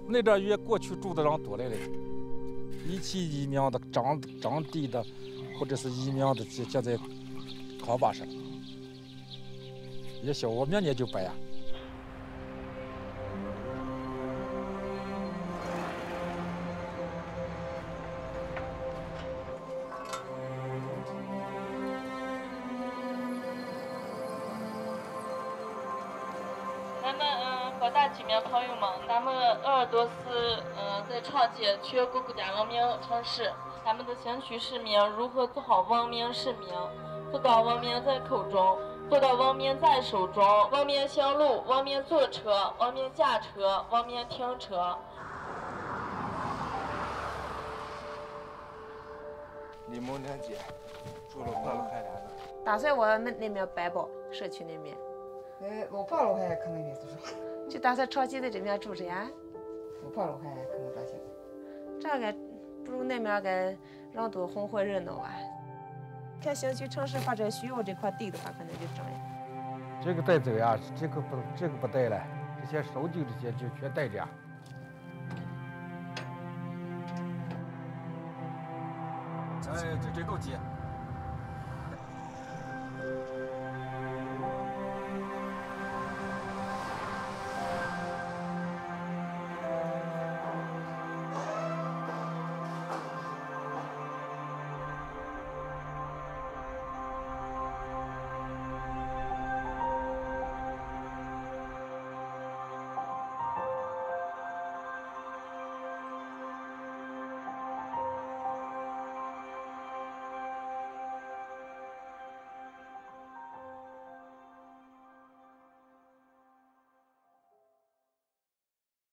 那点越过去住的人多来了，一期移民的长地的，或者是移民的，就在康巴上，也小我明年就搬呀。 咱们广大居民朋友们，咱们鄂尔多斯在创建全国国家文明城市，咱们的先驱市民如何做好文明市民，做到文明在口中，做到文明在手中，文明行路，文明坐车，文明驾车，文明停车。 李某年街住了快了快2年。 打算我们那边搬吧，社区那边。 我跑了还可能也就是， 就打算长期在这边住着呀。 我跑了还可能这些。 这个不如那边个人多红火热闹啊。看小区城市发展需要这块地的话，可能就这样。 这个带走呀，这个不带了，这些收旧这些就全带着。 哎，这够急。